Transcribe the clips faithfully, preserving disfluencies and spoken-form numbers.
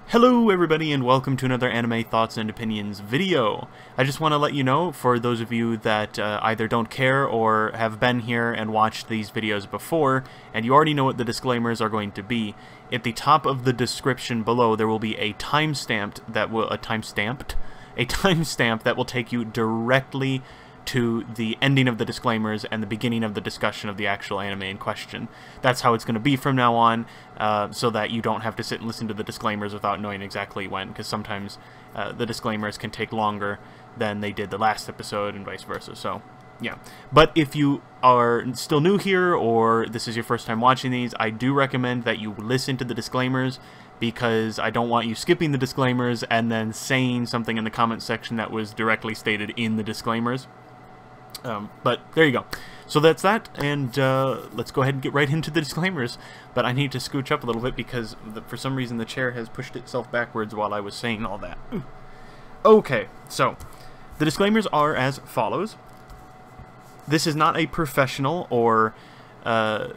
Hello everybody and welcome to another Anime Thoughts and Opinions video. I just want to let you know, for those of you that uh, either don't care or have been here and watched these videos before, and you already know what the disclaimers are going to be, at the top of the description below there will be a timestamp that will a time-stamped, a timestamp that will take you directly to the ending of the disclaimers and the beginning of the discussion of the actual anime in question. That's how it's going to be from now on, uh, so that you don't have to sit and listen to the disclaimers without knowing exactly when, because sometimes uh, the disclaimers can take longer than they did the last episode and vice versa. So, yeah. But if you are still new here, or this is your first time watching these, I do recommend that you listen to the disclaimers, because I don't want you skipping the disclaimers and then saying something in the comment section that was directly stated in the disclaimers. Um, but there you go. So that's that, and uh, let's go ahead and get right into the disclaimers. But I need to scooch up a little bit because the, for some reason the chair has pushed itself backwards while I was saying all that. Okay, so the disclaimers are as follows. This is not a professional or uh,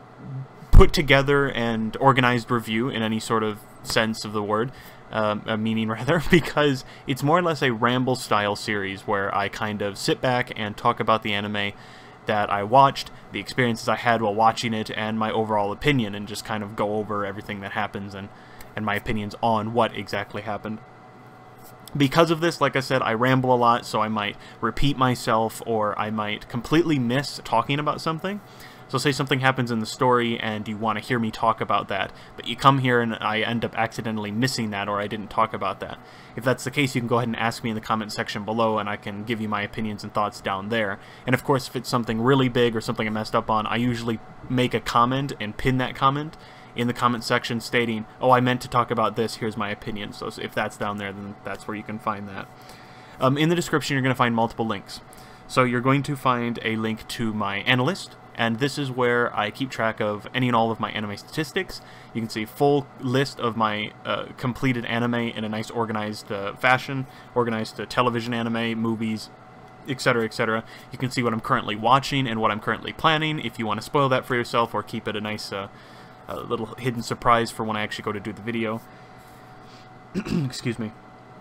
put together and organized review in any sort of sense of the word. Um, a meaning rather, because it's more or less a ramble style series where I kind of sit back and talk about the anime that I watched, the experiences I had while watching it, and my overall opinion, and just kind of go over everything that happens and, and my opinions on what exactly happened. Because of this, like I said, I ramble a lot, so I might repeat myself, or I might completely miss talking about something. So say something happens in the story and you want to hear me talk about that, but you come here and I end up accidentally missing that, or I didn't talk about that. If that's the case, you can go ahead and ask me in the comment section below and I can give you my opinions and thoughts down there. And of course, if it's something really big or something I messed up on, I usually make a comment and pin that comment in the comment section stating, oh, I meant to talk about this, here's my opinion. So if that's down there, then that's where you can find that. Um, in the description, you're going to find multiple links. So you're going to find a link to my analyst, and this is where I keep track of any and all of my anime statistics. You can see a full list of my uh, completed anime in a nice organized uh, fashion, organized uh, television anime, movies, etc, et cetera. You can see what I'm currently watching and what I'm currently planning, if you want to spoil that for yourself or keep it a nice uh, a little hidden surprise for when I actually go to do the video. Excuse me.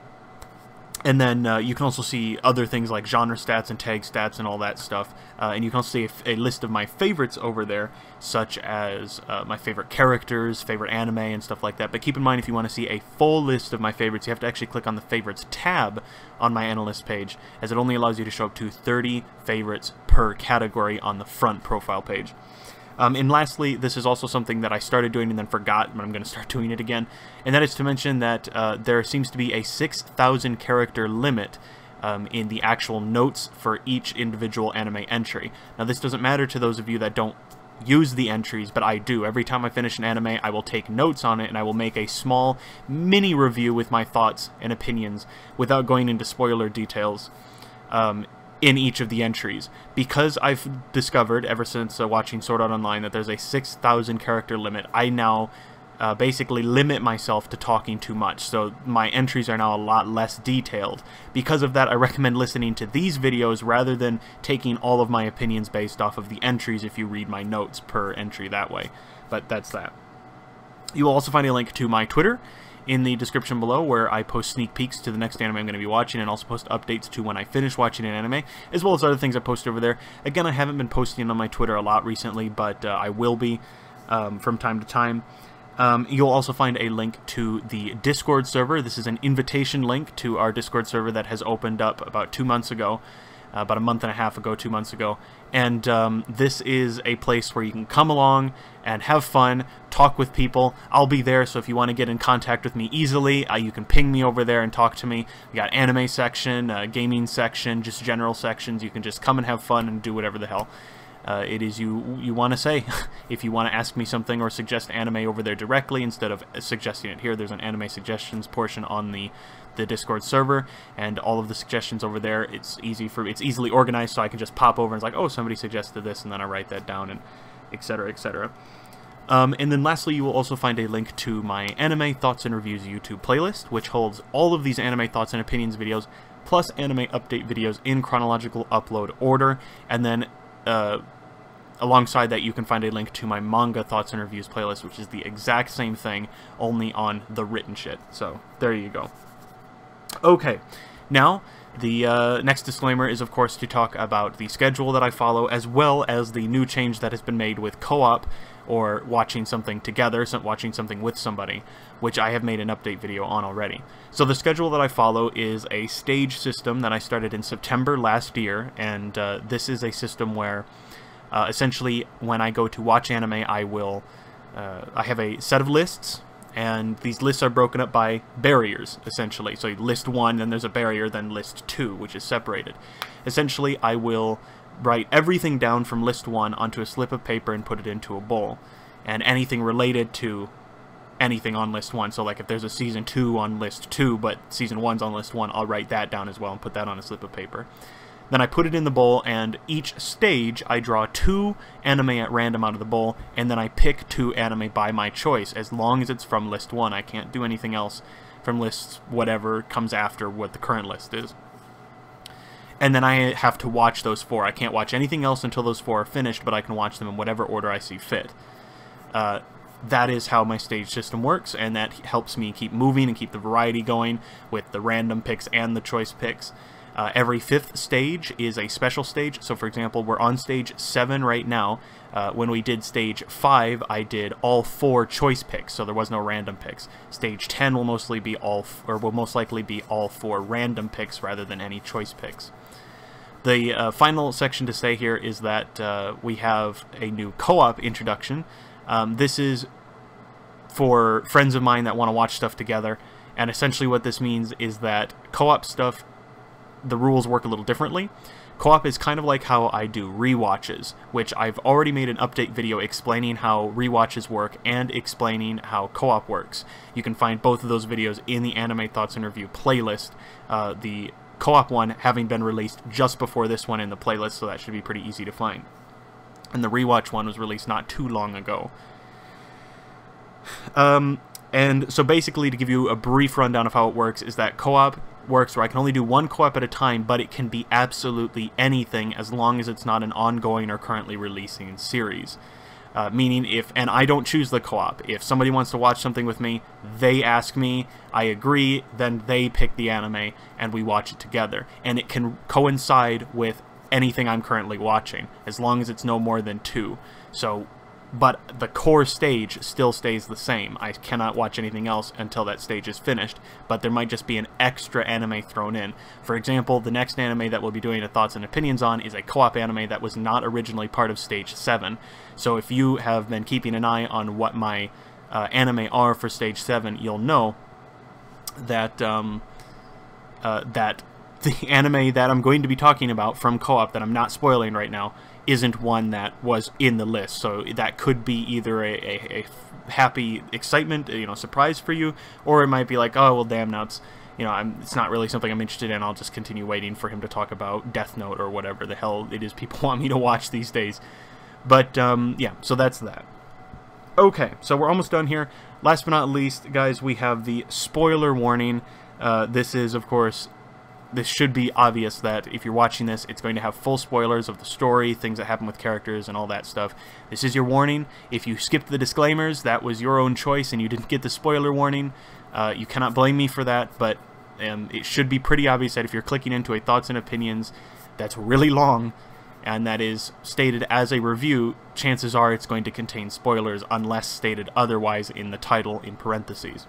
And then uh, you can also see other things like genre stats and tag stats and all that stuff. Uh, and you can also see a, a list of my favorites over there, such as uh, my favorite characters, favorite anime, and stuff like that. But keep in mind, if you want to see a full list of my favorites, you have to actually click on the favorites tab on my analyst page, as it only allows you to show up to thirty favorites per category on the front profile page. Um, and lastly, this is also something that I started doing and then forgot, but I'm going to start doing it again. And that is to mention that uh, there seems to be a six thousand character limit um, in the actual notes for each individual anime entry. Now, this doesn't matter to those of you that don't use the entries, but I do. Every time I finish an anime, I will take notes on it, and I will make a small mini review with my thoughts and opinions without going into spoiler details. Um, in each of the entries, because I've discovered ever since uh, watching Sword Art Online that there's a six thousand character limit. I now uh, basically limit myself to talking too much, so my entries are now a lot less detailed. Because of that, I recommend listening to these videos rather than taking all of my opinions based off of the entries if you read my notes per entry that way. But that's that. You will also find a link to my Twitter in the description below, where I post sneak peeks to the next anime I'm going to be watching, and also post updates to when I finish watching an anime, as well as other things I post over there. Again, I haven't been posting on my Twitter a lot recently, but uh, I will be um, from time to time. Um, you'll also find a link to the Discord server. This is an invitation link to our Discord server that has opened up about two months ago. Uh, about a month and a half ago, two months ago, and um, this is a place where you can come along and have fun, talk with people. I'll be there, so if you want to get in contact with me easily, uh, you can ping me over there and talk to me. We got anime section, uh, gaming section, just general sections. You can just come and have fun and do whatever the hell uh, it is you you want to say. If you want to ask me something or suggest anime over there directly instead of suggesting it here, there's an anime suggestions portion on the the Discord server, and all of the suggestions over there, it's easy for it's easily organized, so I can just pop over and it's like, oh, somebody suggested this, and then I write that down, and etc, etc. Um, and then lastly, you will also find a link to my Anime Thoughts and Reviews YouTube playlist, which holds all of these anime thoughts and opinions videos, plus anime update videos in chronological upload order, and then uh, alongside that, you can find a link to my manga thoughts and reviews playlist, which is the exact same thing, only on the written shit. So there you go. Okay, now the uh, next disclaimer is, of course, to talk about the schedule that I follow, as well as the new change that has been made with co-op, or watching something together, so watching something with somebody, which I have made an update video on already. So the schedule that I follow is a stage system that I started in September last year, and uh, this is a system where uh, essentially when I go to watch anime, I will uh, I have a set of lists, and these lists are broken up by barriers, essentially. So list one, then there's a barrier, then list two, which is separated. Essentially, I will write everything down from list one onto a slip of paper and put it into a bowl. And anything related to anything on list one, so like if there's a season two on list two, but season one's on list one, I'll write that down as well and put that on a slip of paper. Then I put it in the bowl, and each stage I draw two anime at random out of the bowl, and then I pick two anime by my choice, as long as it's from list one. I can't do anything else from lists whatever comes after what the current list is. And then I have to watch those four. I can't watch anything else until those four are finished, but I can watch them in whatever order I see fit. Uh, that is how my stage system works, and that helps me keep moving and keep the variety going with the random picks and the choice picks. Uh, every fifth stage is a special stage. So, for example, we're on stage seven right now. Uh, when we did stage five, I did all four choice picks, so there was no random picks. Stage ten will mostly be all, f or will most likely be all four random picks rather than any choice picks. The uh, final section to say here is that uh, we have a new co-op introduction. Um, this is for friends of mine that want to watch stuff together, and essentially what this means is that co-op stuff, the rules work a little differently. Co-op is kind of like how I do rewatches, which I've already made an update video explaining how rewatches work and explaining how co-op works. You can find both of those videos in the Anime Thoughts and Review playlist. Uh, the co-op one having been released just before this one in the playlist, so that should be pretty easy to find. And the rewatch one was released not too long ago. Um, and so basically, to give you a brief rundown of how it works, is that co-op works where I can only do one co-op at a time, but it can be absolutely anything as long as it's not an ongoing or currently releasing series. Uh, meaning if, and I don't choose the co-op, if somebody wants to watch something with me, they ask me, I agree, then they pick the anime, and we watch it together. And it can coincide with anything I'm currently watching, as long as it's no more than two. So, but the core stage still stays the same. I cannot watch anything else until that stage is finished, but there might just be an extra anime thrown in. For example, the next anime that we'll be doing a thoughts and opinions on is a co-op anime that was not originally part of stage seven. So if you have been keeping an eye on what my uh, anime are for stage seven, you'll know that um, uh, that the anime that I'm going to be talking about from co-op, that I'm not spoiling right now, isn't one that was in the list. So that could be either a, a, a happy excitement, you know, surprise for you, or it might be like, oh well, damn, now it's, you know, I'm, it's not really something I'm interested in. I'll just continue waiting for him to talk about Death Note or whatever the hell it is people want me to watch these days. But um, yeah, so that's that. Okay, so we're almost done here. Last but not least, guys, we have the spoiler warning. Uh, this is, of course, this should be obvious that if you're watching this, it's going to have full spoilers of the story, things that happen with characters, and all that stuff. This is your warning. If you skipped the disclaimers, that was your own choice, and you didn't get the spoiler warning. Uh, you cannot blame me for that, but um, it should be pretty obvious that if you're clicking into a thoughts and opinions that's really long, and that is stated as a review, chances are it's going to contain spoilers unless stated otherwise in the title in parentheses.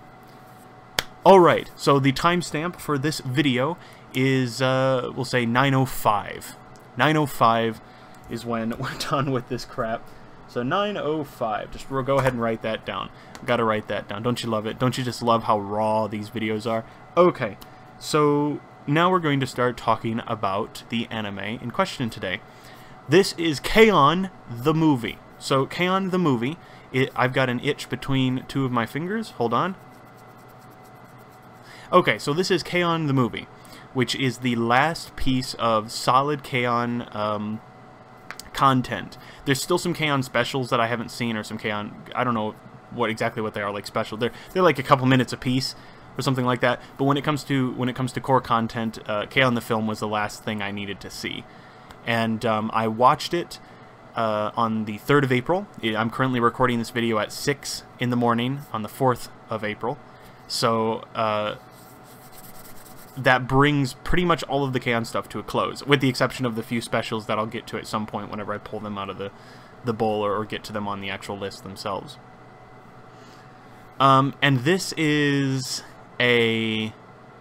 Alright, so the timestamp for this video is, uh, we'll say nine oh five. nine oh five is when we're done with this crap. So nine oh five, just go ahead and write that down. Gotta write that down. Don't you love it? Don't you just love how raw these videos are? Okay, so now we're going to start talking about the anime in question today. This is K-On! The movie. So K-On! The movie, it, I've got an itch between two of my fingers. Hold on. Okay, so this is K-On! The movie, which is the last piece of solid K-On! Um, content. There's still some K-On! Specials that I haven't seen, or some K-On! I don't know what exactly what they are, like special. They're they're like a couple minutes a piece or something like that. But when it comes to when it comes to core content, uh, K-On! The film was the last thing I needed to see, and um, I watched it uh, on the third of April. I'm currently recording this video at six in the morning on the fourth of April. So uh, that brings pretty much all of the K-On! Stuff to a close, with the exception of the few specials that I'll get to at some point whenever I pull them out of the, the bowl or, or get to them on the actual list themselves. Um, and this is a...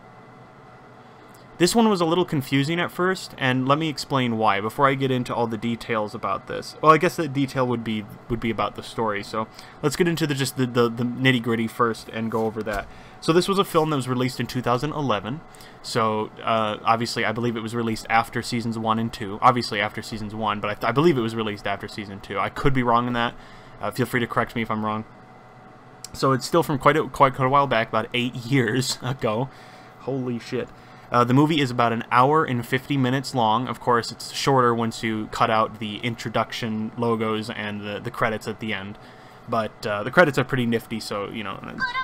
This one was a little confusing at first, and let me explain why before I get into all the details about this. Well, I guess the detail would be would be about the story. So let's get into the just the, the, the nitty-gritty first and go over that. So this was a film that was released in two thousand eleven. So uh, obviously, I believe it was released after seasons one and two. Obviously after seasons one, but I, th I believe it was released after season two. I could be wrong in that. Uh, feel free to correct me if I'm wrong. So it's still from quite a, quite, quite a while back, about eight years ago. Holy shit. Uh, the movie is about an hour and fifty minutes long. Of course, it's shorter once you cut out the introduction logos and the, the credits at the end. But uh, the credits are pretty nifty, so, you know...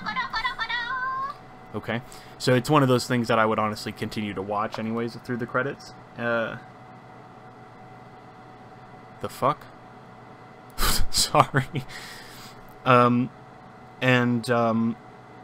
Okay. So it's one of those things that I would honestly continue to watch anyways through the credits. Uh, the fuck? Sorry. Um, and um,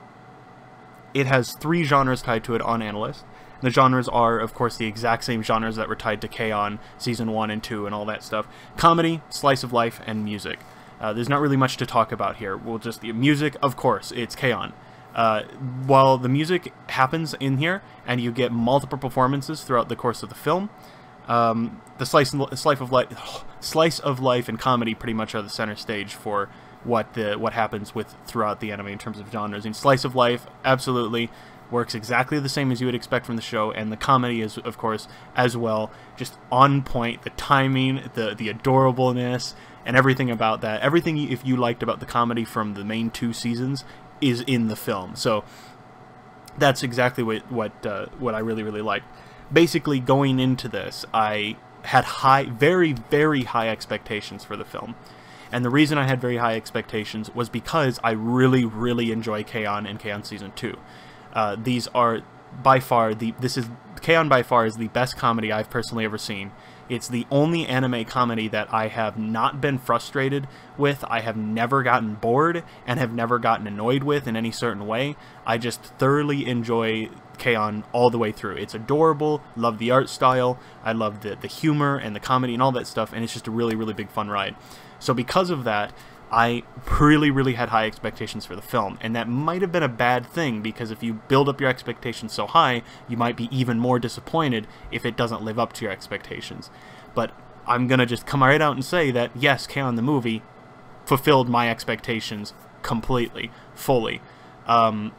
it has three genres tied to it on Analyst. The genres are, of course, the exact same genres that were tied to K-On! Season one and two and all that stuff. Comedy, slice of life, and music. Uh, there's not really much to talk about here. We'll just... The music, of course, it's K-On! Uh, while the music happens in here, and you get multiple performances throughout the course of the film, um, the slice, slice, of life, slice of life and comedy pretty much are the center stage for what the what happens with throughout the anime in terms of genres. And slice of life, absolutely... works exactly the same as you would expect from the show, and the comedy is, of course, as well, just on point. The timing, the the adorableness, and everything about that. Everything if you liked about the comedy from the main two seasons is in the film. So that's exactly what what uh, what I really really liked. Basically, going into this, I had high, very very high expectations for the film. And the reason I had very high expectations was because I really really enjoy K-On! And K-On! Season two. Uh, these are by far the this is K-On! By far is the best comedy I've personally ever seen. It's the only anime comedy that I have not been frustrated with. I have never gotten bored and have never gotten annoyed with in any certain way. I just thoroughly enjoy K-On! All the way through. It's adorable, love the art style, I love the, the humor and the comedy and all that stuff, and it's just a really, really big fun ride. So because of that, I really, really had high expectations for the film, and that might have been a bad thing, because if you build up your expectations so high, you might be even more disappointed if it doesn't live up to your expectations. But I'm gonna just come right out and say that, yes, K-On! The movie fulfilled my expectations completely, fully. Um,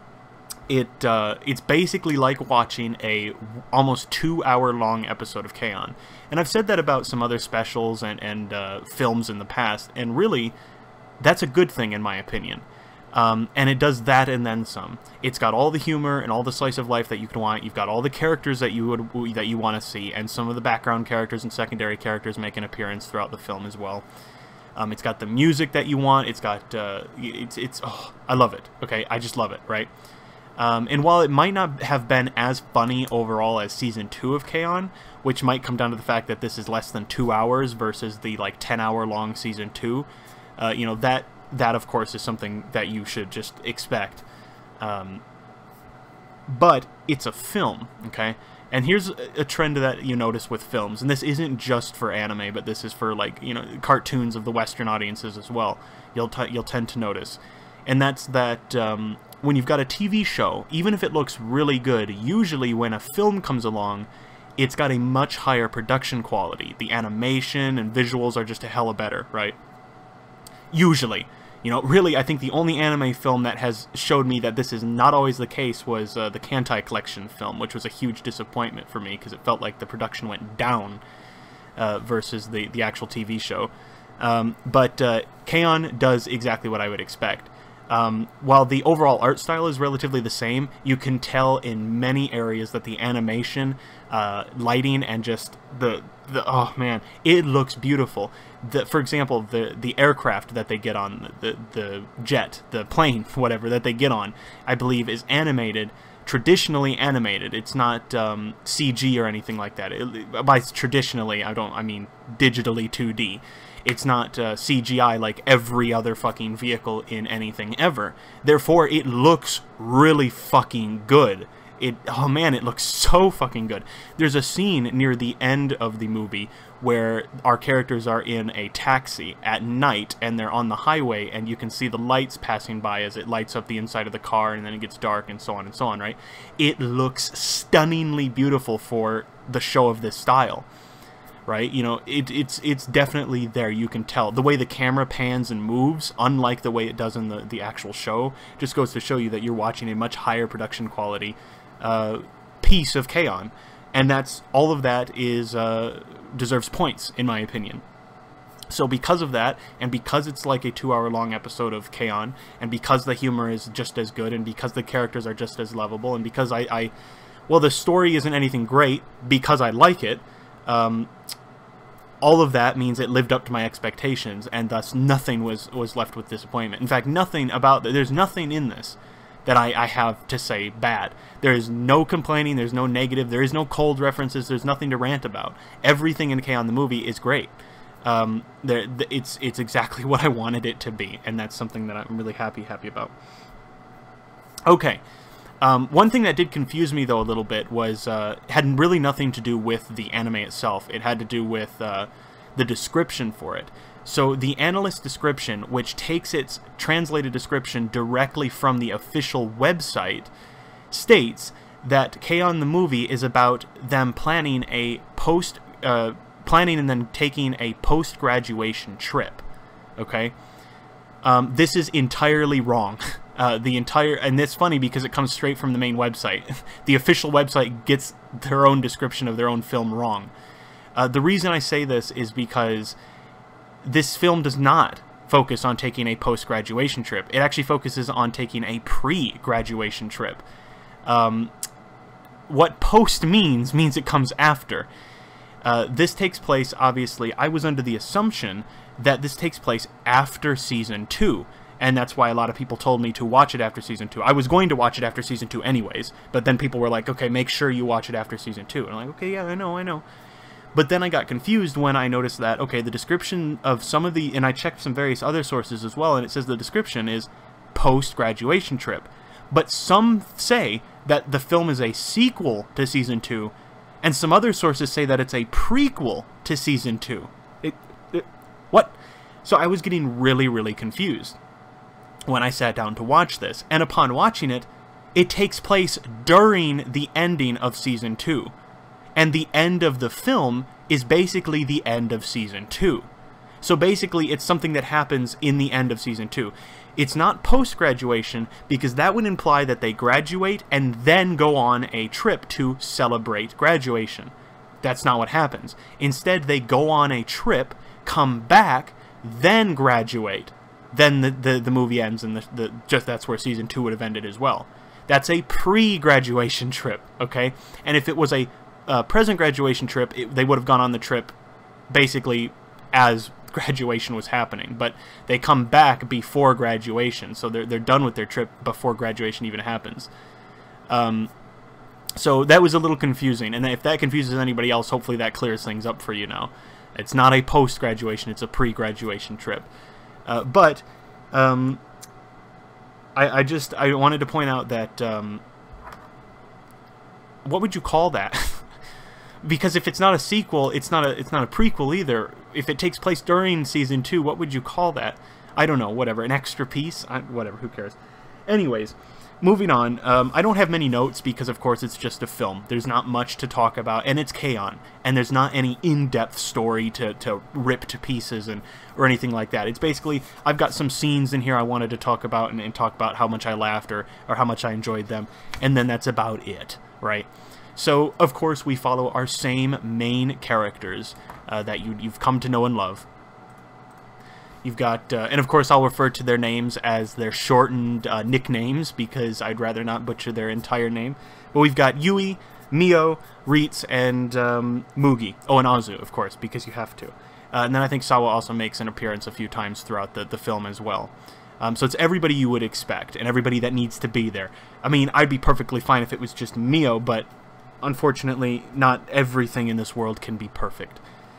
it uh, it's basically like watching a almost two hour long episode of K-On! And I've said that about some other specials and, and uh, films in the past, and really, that's a good thing in my opinion. Um, and it does that and then some. It's got all the humor and all the slice of life that you can want. You've got all the characters that you would that you want to see, and some of the background characters and secondary characters make an appearance throughout the film as well. Um, it's got the music that you want. It's got uh, it's it's oh, I love it. Okay, I just love it. Right. Um, and while it might not have been as funny overall as season two of K-On!, which might come down to the fact that this is less than two hours versus the like ten hour long season two, uh, you know, that that of course is something that you should just expect. Um, but it's a film, okay? And here's a trend that you notice with films, and this isn't just for anime, but this is for like, you know, cartoons of the Western audiences as well. You'll t you'll tend to notice, and that's that. Um, When you've got a T V show, even if it looks really good, usually when a film comes along, it's got a much higher production quality. The animation and visuals are just a hella better, right? Usually. You know, really, I think the only anime film that has showed me that this is not always the case was uh, the Kantai Collection film, which was a huge disappointment for me because it felt like the production went down uh, versus the, the actual T V show. Um, but uh, K-On! Does exactly what I would expect. Um, while the overall art style is relatively the same, you can tell in many areas that the animation, uh, lighting, and just the the, oh man, it looks beautiful. The, for example, the the aircraft that they get on, the the jet, the plane, whatever that they get on, I believe is animated, traditionally animated. It's not um, C G or anything like that. It, by traditionally, I don't, I mean digitally two D. It's not uh, C G I like every other fucking vehicle in anything ever. Therefore, it looks really fucking good. It, oh man, it looks so fucking good. There's a scene near the end of the movie where our characters are in a taxi at night and they're on the highway and you can see the lights passing by as it lights up the inside of the car and then it gets dark and so on and so on, right? It looks stunningly beautiful for the show of this style, right? You know, it, it's it's definitely there. You can tell. The way the camera pans and moves, unlike the way it does in the, the actual show, just goes to show you that you're watching a much higher production quality Uh, piece of K-On! And that's all of that is uh, deserves points in my opinion. So because of that, and because it's like a two-hour long episode of K-On!, and because the humor is just as good, and because the characters are just as lovable, and because I, I well, the story isn't anything great, because I like it, um, all of that means it lived up to my expectations, and thus nothing was was left with disappointment. In fact, nothing about there's nothing in this that I, I have to say bad. There is no complaining, there's no negative, there is no cold references, there's nothing to rant about. Everything in K-On! The movie is great. Um, there, it's it's exactly what I wanted it to be, and that's something that I'm really happy happy about. Okay, um, one thing that did confuse me though a little bit was uh, had really nothing to do with the anime itself. It had to do with uh, the description for it. So the analyst description, which takes its translated description directly from the official website, states that K-On! The movie is about them planning a post, uh, planning and then taking a post-graduation trip. Okay, um, this is entirely wrong. Uh, the entire, and it's funny because it comes straight from the main website. The official website gets their own description of their own film wrong. Uh, the reason I say this is because this film does not focus on taking a post-graduation trip. It actually focuses on taking a pre-graduation trip. Um, what post means, means it comes after. Uh, this takes place, obviously, I was under the assumption that this takes place after Season two. And that's why a lot of people told me to watch it after Season two. I was going to watch it after Season two anyways, but then people were like, okay, make sure you watch it after Season two. And I'm like, okay, yeah, I know, I know. But then I got confused when I noticed that, okay, the description of some of the, and I checked some various other sources as well, and it says the description is post-graduation trip. But some say that the film is a sequel to Season two, and some other sources say that it's a prequel to Season two. It, it, what? So I was getting really, really confused when I sat down to watch this. And upon watching it, it takes place during the ending of Season two. And the end of the film is basically the end of Season two. So basically, it's something that happens in the end of Season two. It's not post-graduation, because that would imply that they graduate and then go on a trip to celebrate graduation. That's not what happens. Instead, they go on a trip, come back, then graduate. Then the, the, the movie ends, and the, the, just that's where Season two would have ended as well. That's a pre-graduation trip, okay? And if it was a Uh, present graduation trip, it, they would have gone on the trip basically as graduation was happening, but they come back before graduation, so they're, they're done with their trip before graduation even happens. Um, so that was a little confusing, and if that confuses anybody else, hopefully that clears things up for you now. It's not a post-graduation, it's a pre-graduation trip. Uh, but um, I, I just I wanted to point out that um, what would you call that? Because if it's not a sequel, it's not a it's not a prequel either. If it takes place during Season two, what would you call that? I don't know, whatever. An extra piece? I, whatever, who cares? Anyways, moving on. Um, I don't have many notes because, of course, it's just a film. There's not much to talk about, and it's K-On! And there's not any in-depth story to, to rip to pieces and or anything like that. It's basically, I've got some scenes in here I wanted to talk about and, and talk about how much I laughed or, or how much I enjoyed them, and then that's about it, right? So, of course, we follow our same main characters uh, that you, you've come to know and love. You've got, uh, and of course I'll refer to their names as their shortened uh, nicknames because I'd rather not butcher their entire name. But we've got Yui, Mio, Ritz, and um, Mugi. Oh, and Azu, of course, because you have to. Uh, and then I think Sawa also makes an appearance a few times throughout the, the film as well. Um, so it's everybody you would expect, and everybody that needs to be there. I mean, I'd be perfectly fine if it was just Mio, but unfortunately, not everything in this world can be perfect.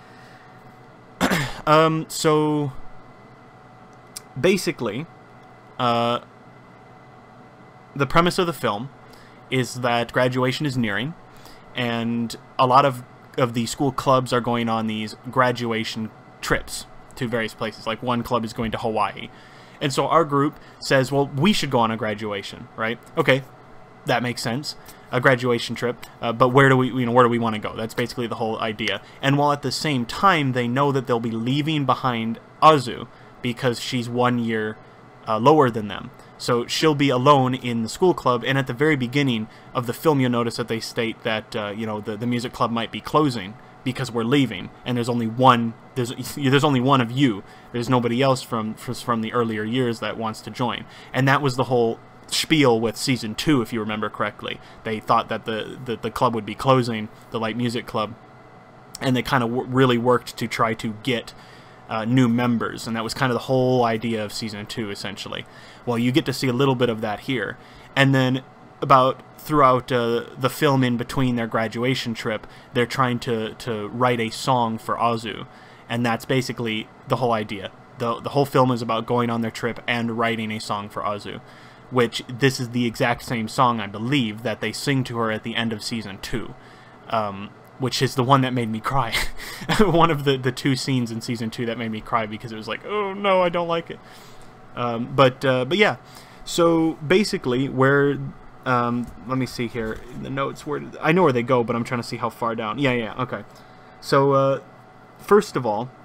um, so, basically, uh, the premise of the film is that graduation is nearing, and a lot of, of the school clubs are going on these graduation trips to various places. Like, one club is going to Hawaii. And so our group says, well, we should go on a graduation, right? Okay, that makes sense. A graduation trip, uh, but where do we, you know, where do we want to go? That's basically the whole idea. And while at the same time, they know that they'll be leaving behind Azu because she's one year uh, lower than them. So she'll be alone in the school club. And at the very beginning of the film, you'll notice that they state that, uh, you know, the, the music club might be closing because we're leaving, and there's only one. There's there's only one of you. There's nobody else from from the earlier years that wants to join, and that was the whole spiel with season two, if you remember correctly. They thought that the the, the club would be closing, the light music club, and they kind of w really worked to try to get uh, new members, and that was kind of the whole idea of season two, essentially. Well, you get to see a little bit of that here, and then about throughout uh, the film, in between their graduation trip, they're trying to to write a song for Azu, and that's basically the whole idea. the The whole film is about going on their trip and writing a song for Azu, which this is the exact same song, I believe, that they sing to her at the end of season two, um, which is the one that made me cry. One of the the two scenes in season two that made me cry, because it was like, oh no, I don't like it. Um, but uh, but yeah, so basically where. Um, let me see here in the notes. Where I know where they go, but I'm trying to see how far down. Yeah, yeah, okay. So, uh, first of all,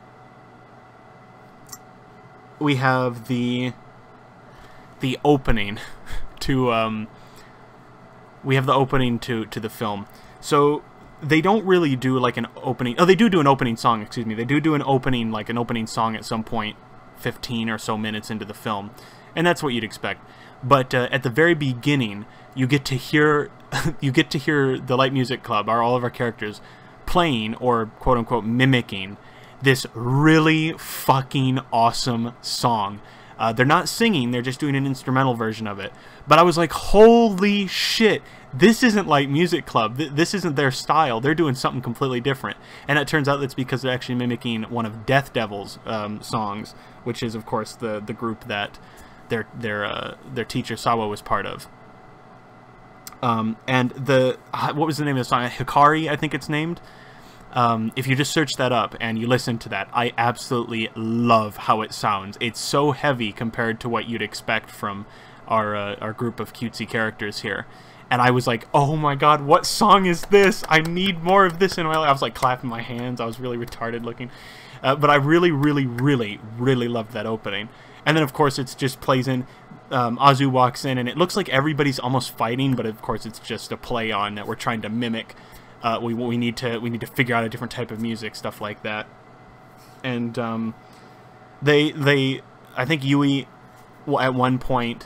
we have the the opening to um, we have the opening to to the film. So they don't really do like an opening. Oh, they do do an opening song. Excuse me. They do do an opening like an opening song at some point, fifteen or so minutes into the film, and that's what you'd expect. But uh, at the very beginning, you get to hear you get to hear the Light Music Club, our all of our characters, playing or quote unquote mimicking this really fucking awesome song. Uh, they're not singing; they're just doing an instrumental version of it. But I was like, holy shit! This isn't Light Music Club. Th this isn't their style. They're doing something completely different. And it turns out that's because they're actually mimicking one of Death Devil's um, songs, which is of course the the group that their their uh, their teacher Sawa was part of. Um, and the what was the name of the song? Hikari, I think it's named. Um, if you just search that up and you listen to that, I absolutely love how it sounds. It's so heavy compared to what you'd expect from our uh, our group of cutesy characters here. And I was like, oh my god, what song is this? I need more of this in my life. I was like clapping my hands. I was really retarded looking. Uh, but I really, really, really, really loved that opening. And then, of course, it just plays in. Um, Azu walks in, and it looks like everybody's almost fighting, but of course, it's just a play on that we're trying to mimic. Uh, we we need to we need to figure out a different type of music, stuff like that. And um, they they I think Yui at one point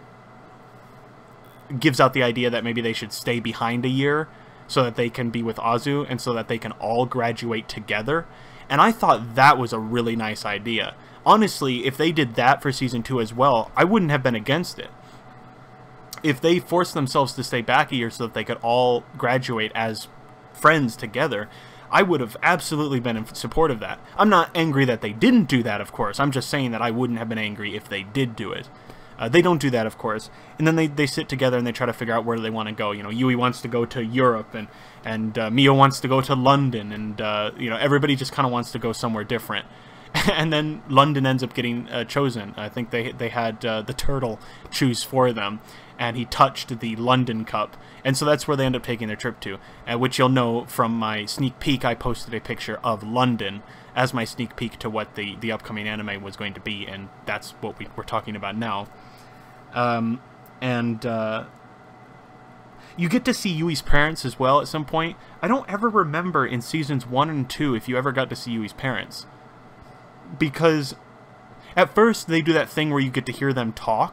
gives out the idea that maybe they should stay behind a year so that they can be with Azu and so that they can all graduate together. And I thought that was a really nice idea. Honestly, if they did that for season two as well, I wouldn't have been against it. If they forced themselves to stay back a year so that they could all graduate as friends together, I would have absolutely been in support of that. I'm not angry that they didn't do that, of course. I'm just saying that I wouldn't have been angry if they did do it. Uh, they don't do that, of course. And then they, they sit together and they try to figure out where they want to go. You know, Yui wants to go to Europe, and, and uh, Mio wants to go to London, and, uh, you know, everybody just kind of wants to go somewhere different. And then London ends up getting uh, chosen. I think they they had uh, the turtle choose for them, and he touched the London Cup. And so that's where they end up taking their trip to, uh, which you'll know from my sneak peek. I posted a picture of London as my sneak peek to what the, the upcoming anime was going to be, and that's what we, we're talking about now. Um, and uh, you get to see Yui's parents as well at some point. I don't ever remember in seasons one and two if you ever got to see Yui's parents. Because at first they do that thing where you get to hear them talk,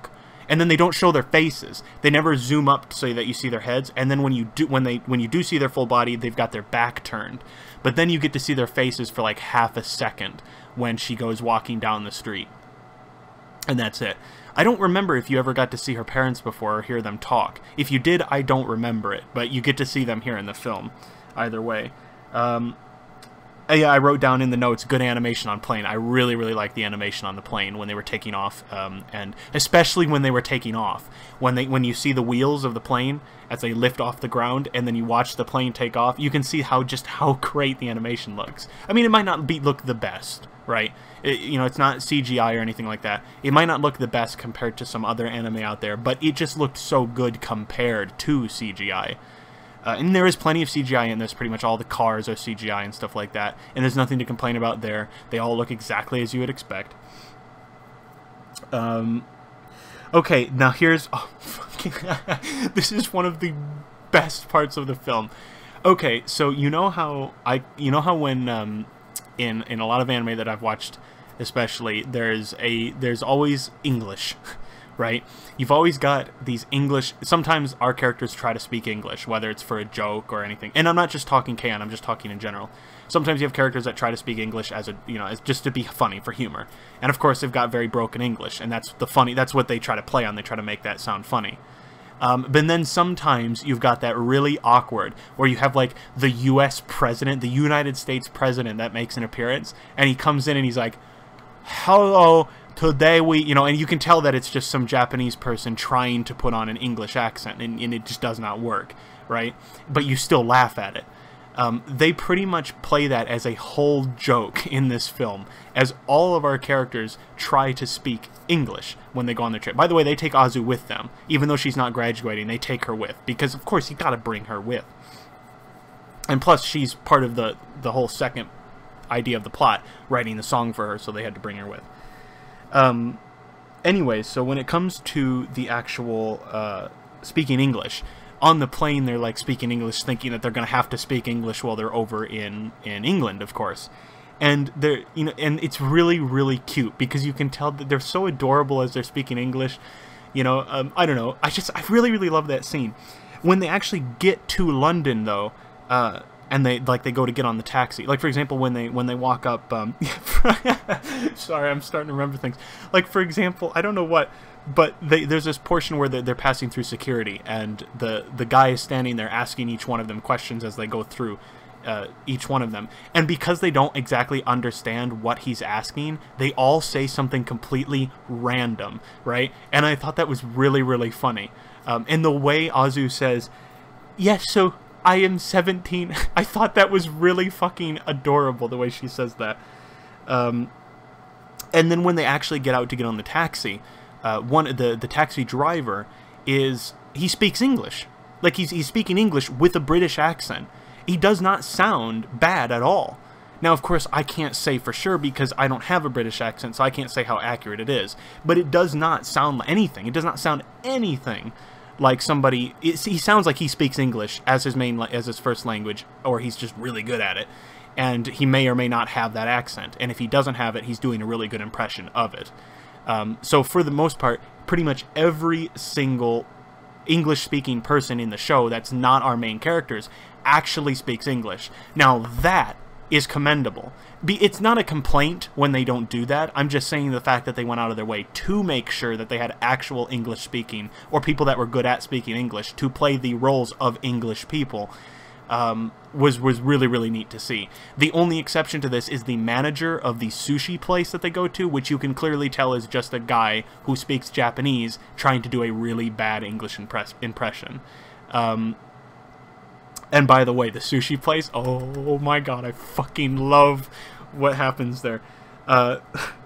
and then they don't show their faces. They never zoom up so that you see their heads, and then when you do when they when you do see their full body, they've got their back turned. But then you get to see their faces for like half a second when she goes walking down the street. And that's it. I don't remember if you ever got to see her parents before or hear them talk. If you did, I don't remember it, but you get to see them here in the film. Either way. Um, yeah, I wrote down in the notes, good animation on plane. I really, really like the animation on the plane when they were taking off, um, and especially when they were taking off. When they, when you see the wheels of the plane as they lift off the ground, and then you watch the plane take off, you can see how just how great the animation looks. I mean, it might not be look the best, right? It, you know, it's not C G I or anything like that. It might not look the best compared to some other anime out there, but it just looked so good compared to C G I. Uh, and there is plenty of C G I in this. Pretty much all the cars are C G I and stuff like that. And there's nothing to complain about there. They all look exactly as you would expect. Um, okay, now here's... Oh, this is one of the best parts of the film. Okay, so you know how I... You know how when... Um, in, in a lot of anime that I've watched, especially, there's a... There's always English. Right? You've always got these English... Sometimes our characters try to speak English, whether it's for a joke or anything. And I'm not just talking K-On!, I'm just talking in general. Sometimes you have characters that try to speak English as a, you know, as just to be funny, for humor. And of course, they've got very broken English, and that's the funny... That's what they try to play on. They try to make that sound funny. Um, but then sometimes you've got that really awkward, where you have, like, the U S president, the United States president that makes an appearance, and he comes in and he's like, hello... Today we, you know, and you can tell that it's just some Japanese person trying to put on an English accent, and, and it just does not work, right? But you still laugh at it. Um, they pretty much play that as a whole joke in this film, as all of our characters try to speak English when they go on their trip. By the way, they take Azu with them. Even though she's not graduating, they take her with, because of course you gotta bring her with. And plus, she's part of the, the whole second idea of the plot, writing the song for her, so they had to bring her with. Um, anyways, so when it comes to the actual, uh, speaking English, on the plane they're, like, speaking English, thinking that they're gonna have to speak English while they're over in, in England, of course. And they're, you know, and it's really, really cute, because you can tell that they're so adorable as they're speaking English, you know, um, I don't know, I just, I really, really love that scene. When they actually get to London, though, uh, and they like they go to get on the taxi. Like, for example, when they when they walk up, um, sorry, I'm starting to remember things. Like, for example, I don't know what, but they, there's this portion where they're, they're passing through security, and the the guy is standing there asking each one of them questions as they go through uh, each one of them. And because they don't exactly understand what he's asking, they all say something completely random, right? And I thought that was really, really funny. Um, and the way Azu says, yes, so... I am seventeen. I thought that was really fucking adorable, the way she says that. Um, and then when they actually get out to get on the taxi, uh, one the the taxi driver is he speaks English, like he's he's speaking English with a British accent. He does not sound bad at all. Now, of course, I can't say for sure because I don't have a British accent, so I can't say how accurate it is. But it does not sound like anything. It does not sound anything like somebody. It, he sounds like he speaks English as his main as his first language, or he's just really good at it. And he may or may not have that accent. And if he doesn't have it, he's doing a really good impression of it. Um, so for the most part, pretty much every single English-speaking person in the show that's not our main characters actually speaks English. Now that is commendable. Be, it's not a complaint when they don't do that. I'm just saying the fact that they went out of their way to make sure that they had actual English speaking, or people that were good at speaking English, to play the roles of English people, um, was, was really, really neat to see. The only exception to this is the manager of the sushi place that they go to, which you can clearly tell is just a guy who speaks Japanese trying to do a really bad English impress impression. Um... And by the way, the sushi place, oh my god, I fucking love what happens there. Uh,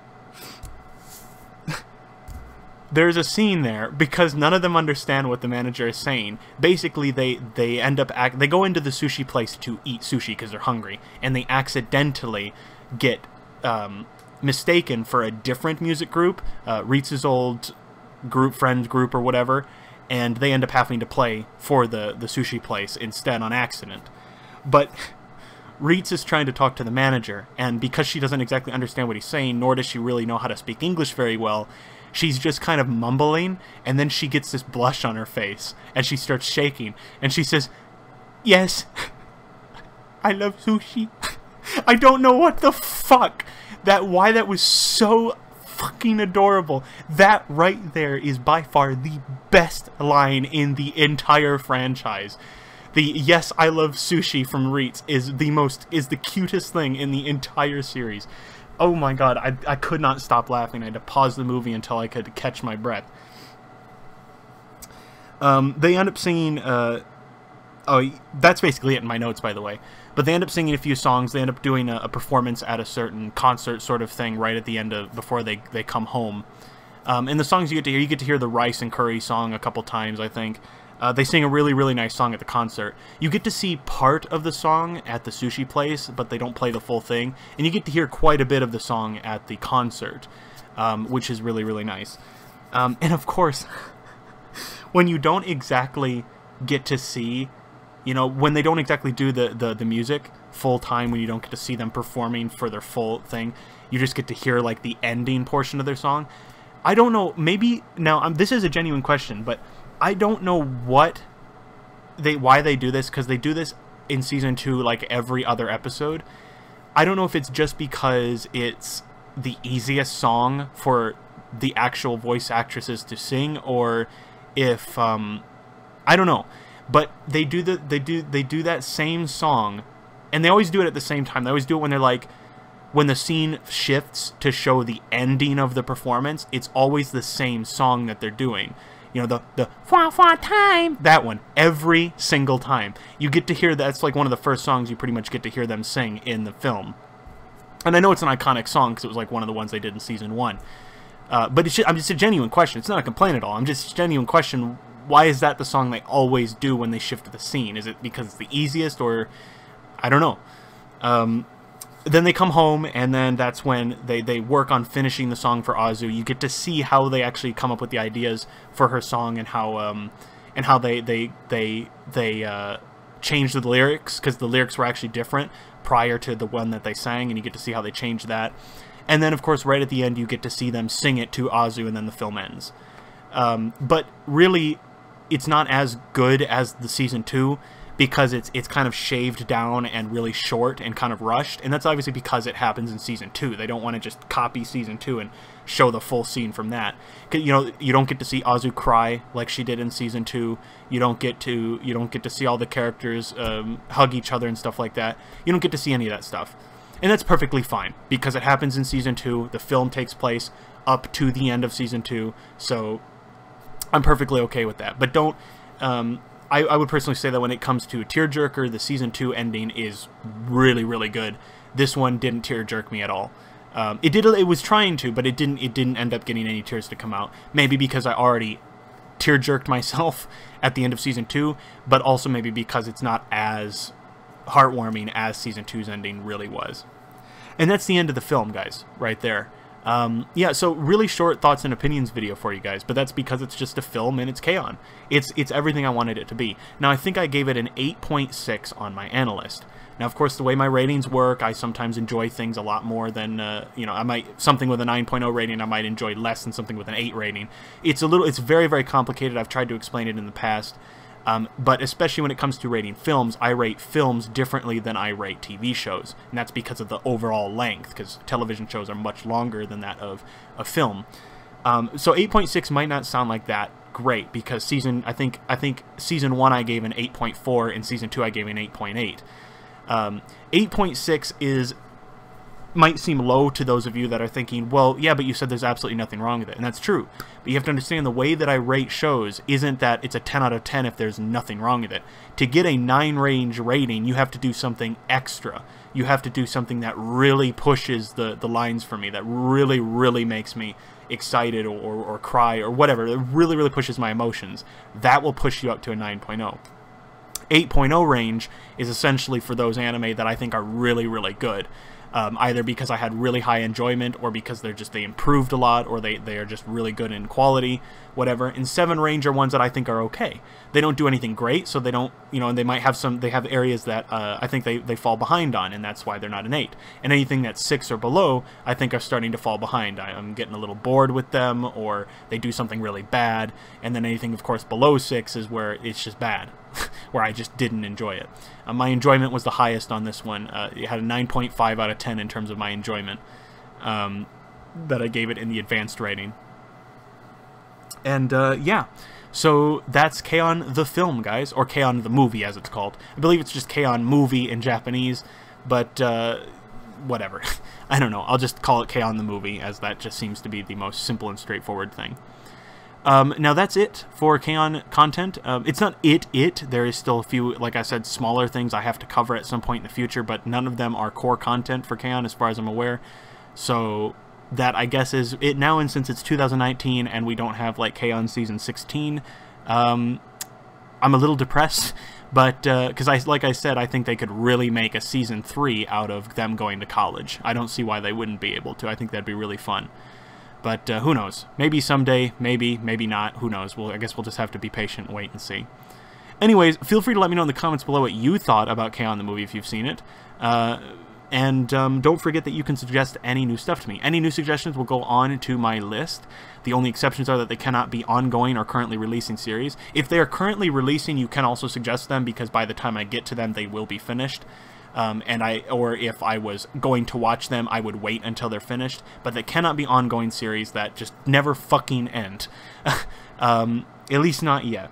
there's a scene there, because none of them understand what the manager is saying. Basically, they, they end up, act they go into the sushi place to eat sushi because they're hungry, and they accidentally get um, mistaken for a different music group, uh, Ritz's old group, friend group or whatever, and they end up having to play for the, the sushi place instead on accident. But Ritz is trying to talk to the manager, and because she doesn't exactly understand what he's saying, nor does she really know how to speak English very well, she's just kind of mumbling, and then she gets this blush on her face, and she starts shaking, and she says, "Yes, I love sushi." I don't know what the fuck, that why that was so fucking adorable. That right there is by far the best line in the entire franchise. The "Yes, I love sushi" from Reitz is the most, is the cutest thing in the entire series. Oh my god, I, I could not stop laughing. I had to pause the movie until I could catch my breath. Um, they end up singing, uh, oh, that's basically it in my notes, by the way. But they end up singing a few songs. They end up doing a, a performance at a certain concert sort of thing right at the end of, before they, they come home. Um, and the songs you get to hear, you get to hear the rice and curry song a couple times, I think. Uh, they sing a really, really nice song at the concert. You get to see part of the song at the sushi place, but they don't play the full thing. And you get to hear quite a bit of the song at the concert, um, which is really, really nice. Um, and of course, when you don't exactly get to see, you know, when they don't exactly do the, the, the music full time, when you don't get to see them performing for their full thing, you just get to hear, like, the ending portion of their song. I don't know, maybe, now, um, this is a genuine question, but I don't know what they why they do this, because they do this in season two like every other episode. I don't know if it's just because it's the easiest song for the actual voice actresses to sing, or if um I don't know, but they do the they do they do that same song, and they always do it at the same time. They always do it when they're like, when the scene shifts to show the ending of the performance, it's always the same song that they're doing. You know, the, the, fa fa time, that one, every single time. You get to hear, that's like one of the first songs you pretty much get to hear them sing in the film. And I know it's an iconic song, because it was like one of the ones they did in season one. Uh, but it's just, I'm just a genuine question. It's not a complaint at all. I'm just a genuine question. Why is that the song they always do when they shift to the scene? Is it because it's the easiest, or I don't know. Um, then they come home, and then that's when they, they work on finishing the song for Azu. You get to see how they actually come up with the ideas for her song, and how um and how they they they they uh, changed the lyrics, because the lyrics were actually different prior to the one that they sang, and you get to see how they changed that. And then, of course, right at the end, you get to see them sing it to Azu, and then the film ends. Um, but really, it's not as good as the season two, because it's it's kind of shaved down and really short and kind of rushed, and that's obviously because it happens in season two. They don't want to just copy season two and show the full scene from that. You know, you don't get to see Azu cry like she did in season two. You don't get to you don't get to see all the characters um, hug each other and stuff like that. You don't get to see any of that stuff, and that's perfectly fine, because it happens in season two. The film takes place up to the end of season two, so I'm perfectly okay with that. But don't. Um, I, I would personally say that when it comes to a tearjerker, the season two ending is really, really good. This one didn't tearjerk me at all. Um, it did. It was trying to, but it didn't. It didn't end up getting any tears to come out. Maybe because I already tearjerked myself at the end of season two, but also maybe because it's not as heartwarming as season two's ending really was. And that's the end of the film, guys. Right there. Um, yeah, so really short thoughts and opinions video for you guys, but that's because it's just a film and it's K-On! It's, it's everything I wanted it to be. Now, I think I gave it an eight point six on my analyst. Now, of course, the way my ratings work, I sometimes enjoy things a lot more than, uh, you know, I might, something with a nine point oh rating, I might enjoy less than something with an eight rating. It's a little, it's very, very complicated. I've tried to explain it in the past. Um, but especially when it comes to rating films, I rate films differently than I rate T V shows. And that's because of the overall length, because television shows are much longer than that of a film. Um, so eight point six might not sound like that great, because season, I think, I think season one I gave an eight point four, and season two I gave an eight point eight. Um, eight point six is might seem low to those of you that are thinking, well, yeah, but you said there's absolutely nothing wrong with it. And that's true. But you have to understand the way that I rate shows isn't that it's a ten out of ten if there's nothing wrong with it. To get a nine range rating, you have to do something extra. You have to do something that really pushes the, the lines for me, that really, really makes me excited or, or, or cry or whatever. It really, really pushes my emotions. That will push you up to a nine point oh. eight point oh range is essentially for those anime that I think are really, really good. Um, either because I had really high enjoyment, or because they're just they improved a lot, or they, they are just really good in quality, whatever. And seven range are ones that I think are okay. They don't do anything great, so they don't, you know, and they might have some, they have areas that uh, I think they, they fall behind on, and that's why they're not an eight. And anything that's six or below, I think are starting to fall behind. I, I'm getting a little bored with them, or they do something really bad, and then anything, of course, below six is where it's just bad. Where I just didn't enjoy it. Uh, my enjoyment was the highest on this one. Uh, it had a nine point five out of ten in terms of my enjoyment um, that I gave it in the advanced rating. And uh, yeah, so that's K-On! The film, guys, or K-On! The movie as it's called. I believe it's just K-On! Movie in Japanese, but uh, whatever. I don't know. I'll just call it K-On! The movie, as that just seems to be the most simple and straightforward thing. Um, now that's it for K-On! Content. Um, it's not it, it. There is still a few, like I said, smaller things I have to cover at some point in the future, but none of them are core content for K-On! As far as I'm aware. So that, I guess, is it now, and since it's two thousand nineteen and we don't have, like, K-On! Season sixteen, um, I'm a little depressed, but, because, I, like I said, I think they could really make a Season three out of them going to college. I don't see why they wouldn't be able to. I think that'd be really fun. But uh, who knows? Maybe someday, maybe, maybe not. Who knows? Well, I guess we'll just have to be patient and wait and see. Anyways, feel free to let me know in the comments below what you thought about K-On! The movie if you've seen it. Uh, and um, don't forget that you can suggest any new stuff to me. Any new suggestions will go on to my list. The only exceptions are that they cannot be ongoing or currently releasing series. If they are currently releasing, you can also suggest them, because by the time I get to them, they will be finished. Um, and I, or if I was going to watch them, I would wait until they're finished. But they cannot be ongoing series that just never fucking end. um, at least not yet.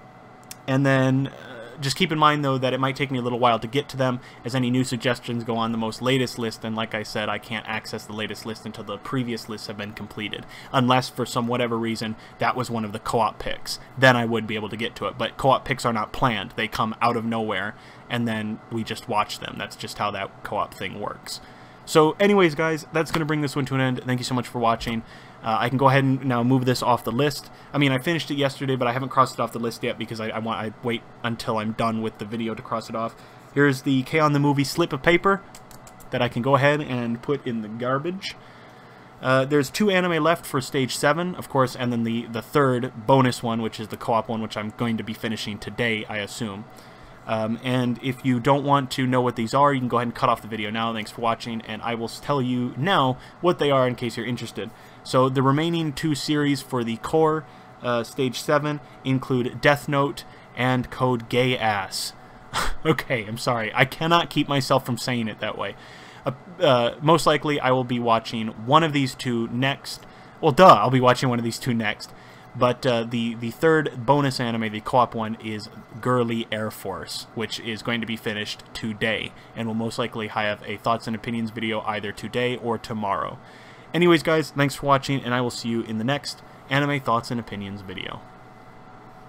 And then uh, just keep in mind, though, that it might take me a little while to get to them, as any new suggestions go on the most latest list. And like I said, I can't access the latest list until the previous lists have been completed, unless for some whatever reason that was one of the co-op picks. Then I would be able to get to it. But co-op picks are not planned. They come out of nowhere, and then we just watch them. That's just how that co-op thing works. So anyways, guys, that's going to bring this one to an end. Thank you so much for watching. Uh, I can go ahead and now move this off the list. I mean, I finished it yesterday, but I haven't crossed it off the list yet, because I, I want I wait until I'm done with the video to cross it off. Here's the K-On! The movie slip of paper that I can go ahead and put in the garbage. Uh, there's two anime left for stage seven, of course, and then the, the third bonus one, which is the co-op one, which I'm going to be finishing today, I assume. Um, and if you don't want to know what these are, you can go ahead and cut off the video now. Thanks for watching, and I will tell you now what they are in case you're interested. So the remaining two series for the core uh, stage seven include Death Note and Code Gay Ass. Okay, I'm sorry. I cannot keep myself from saying it that way. Uh, uh, most likely, I will be watching one of these two next. Well, duh, I'll be watching one of these two next. But uh, the, the third bonus anime, the co-op one, is Girly Air Force, which is going to be finished today, and will most likely have a thoughts and opinions video either today or tomorrow. Anyways, guys, thanks for watching, and I will see you in the next Anime Thoughts and Opinions video.